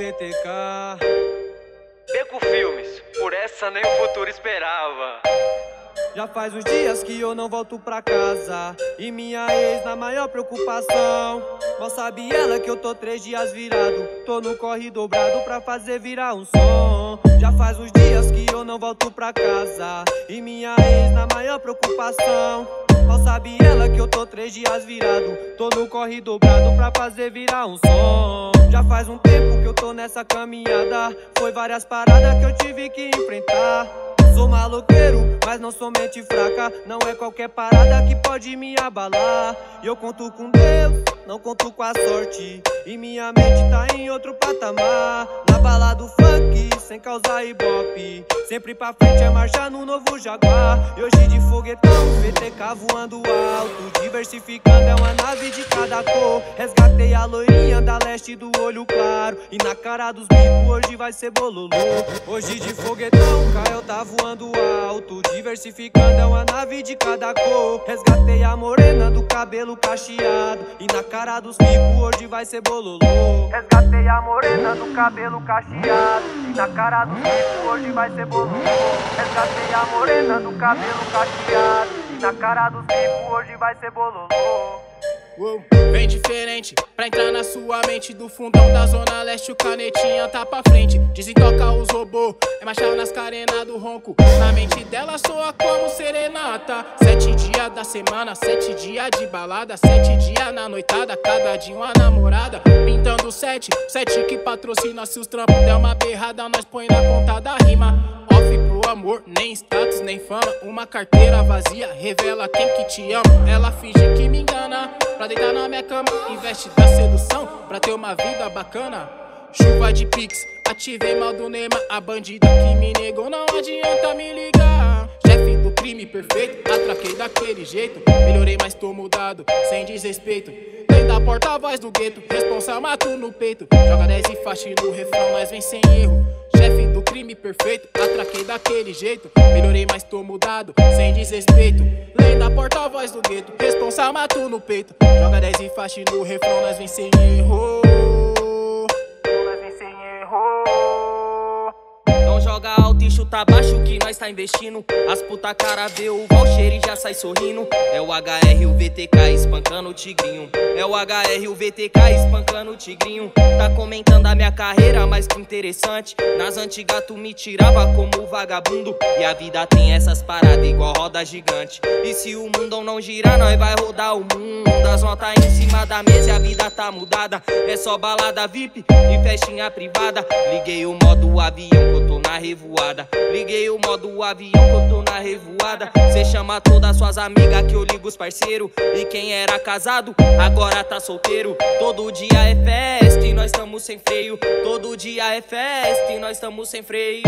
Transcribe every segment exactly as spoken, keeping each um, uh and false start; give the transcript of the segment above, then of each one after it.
V T K. Beco Filmes, por essa nem o futuro esperava. Já faz uns dias que eu não volto pra casa e minha ex na maior preocupação. Mal sabe ela que eu tô três dias virado, tô no corre dobrado pra fazer virar um som. Já faz uns dias que eu não volto pra casa e minha ex na maior preocupação. Mal sabe ela que eu tô três dias virado, tô no corre dobrado pra fazer virar um som. Já faz um tempo que eu tô nessa caminhada, foi várias paradas que eu tive que enfrentar. Sou maloqueiro, mas não sou mente fraca, não é qualquer parada que pode me abalar. E eu conto com Deus, não conto com a sorte, e minha mente tá em outro patamar. Na bala do funk, sem causar ibope, sempre pra frente é marchar no novo Jaguar. E hoje de foguetão, V T K voando alto, diversificando é uma nave de cada cor. Resgatei a loirinha da leste do olho claro, e na cara dos bicos hoje vai ser bololô. Hoje de foguetão, Caio tá voando alto, diversificando é uma nave de cada cor. Resgatei a morena do cabelo cacheado, e na cara dos bicos hoje vai ser bololô. Resgatei a morena do cabelo cacheado, e na cara dos bicos hoje vai ser bololô. Resgatei a morena do cabelo cacheado, e na cara dos bicos hoje vai ser bololô. Uou. Vem diferente, pra entrar na sua mente. Do fundão da zona leste o canetinha tá pra frente. Desentoca os robô, é marchar nas carenas do ronco. Na mente dela soa como serenata. Sete dias da semana, sete dias de balada, sete dias na noitada, cada dia uma namorada. Pintando sete, sete que patrocina. Se os trampos der uma berrada, nós põe na conta da rima. Off pro amor, nem status, nem fama. Uma carteira vazia revela quem que te ama. Ela finge que me engana pra deitar na minha cama, investe da sedução pra ter uma vida bacana. Chuva de pix, ativei mal do Neymar. A bandida que me negou não adianta me ligar. Chefe do crime perfeito, atraquei daquele jeito. Melhorei, mas tô mudado, sem desrespeito. Dentro da porta-voz do gueto, responsa mato no peito. Joga dez e faixa no refrão, nós vem sem erro. Chefe do crime perfeito, atraquei daquele jeito. Melhorei, mas tô mudado, sem desrespeito. Lei da porta-voz do gueto, responsa mato no peito. Joga dez e faixa no refrão, nós vem sem erro. Nós vem sem erro. Não joga alto e chuta baixo que nós tá investindo. As puta cara vê o voucher e já sai sorrindo. É o H R, o V T K espancando o tigrinho. É o H R, o V T K espancando o tigrinho. Tá comentando a minha carreira, mas que interessante. Nas antigas tu me tirava como vagabundo, e a vida tem essas paradas igual roda gigante. E se o mundão não girar, nós vai rodar o mundo. As notas em cima da mesa e a vida tá mudada. É só balada V I P e festinha privada. Liguei o modo avião que eu tô na revoada. Liguei o modo avião que eu tô na revoada. Cê chama todas suas amigas que eu ligo os parceiros. E quem era casado, agora tá solteiro. Todo dia é festa e nós tamo sem freio. Todo dia é festa e nós tamo sem freio.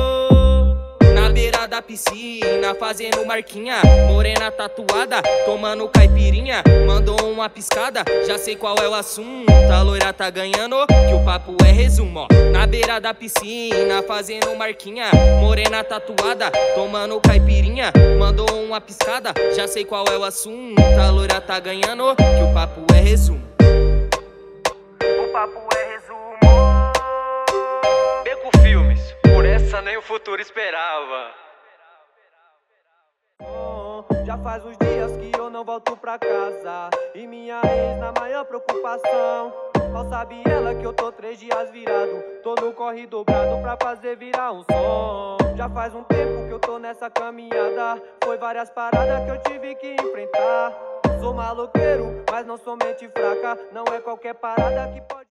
Na beira da piscina, fazendo marquinha. Morena tatuada, tomando caipirinha. Mandou uma piscada, já sei qual é o assunto. A loira tá ganhando, que o papo é resumo, ó. Na beira da piscina, fazendo marquinha. Morena tatuada, tomando caipirinha. Mandou uma piscada, já sei qual é o assunto. A loira tá ganhando, que o papo é resumo. O papo é resumo. Beco Filmes, por essa nem o futuro esperava. Já faz uns dias que eu não volto pra casa e minha ex na maior preocupação. Mal sabe ela que eu tô três dias virado, tô no corre dobrado pra fazer virar um som. Já faz um tempo que eu tô nessa caminhada, foi várias paradas que eu tive que enfrentar. Sou maloqueiro, mas não sou mente fraca, não é qualquer parada que pode